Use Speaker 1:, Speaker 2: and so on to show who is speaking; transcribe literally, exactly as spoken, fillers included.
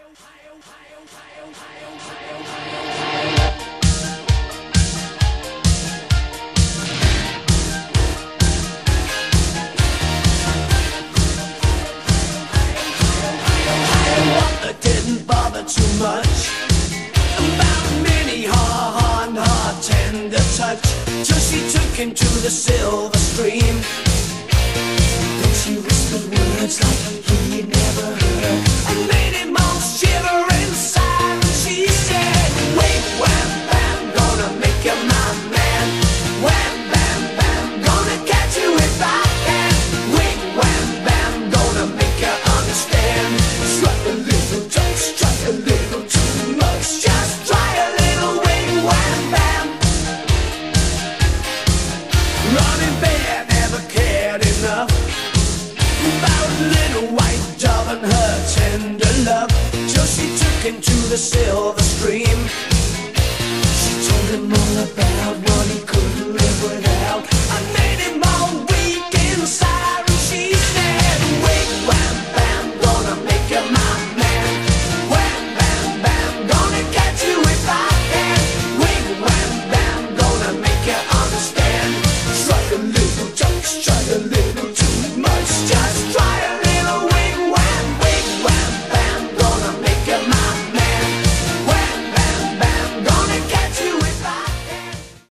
Speaker 1: I didn't bother too much about many hard, hard, tender touch till she took him to the silver stream. Then she whispered words like he'd never heard and made him all shiver inside. And she said, wait, wham, bam, gonna make you my man. Wham, bam, bam, gonna catch you if I can. Wait, wham, bam, gonna make you understand. Strike a little touch, strike a little too much. Just try a little wing, wham, bam. Running Bear never cared enough about little white dove and her tender love till she took him to the silver stream. She told him all about what he couldn't live without. I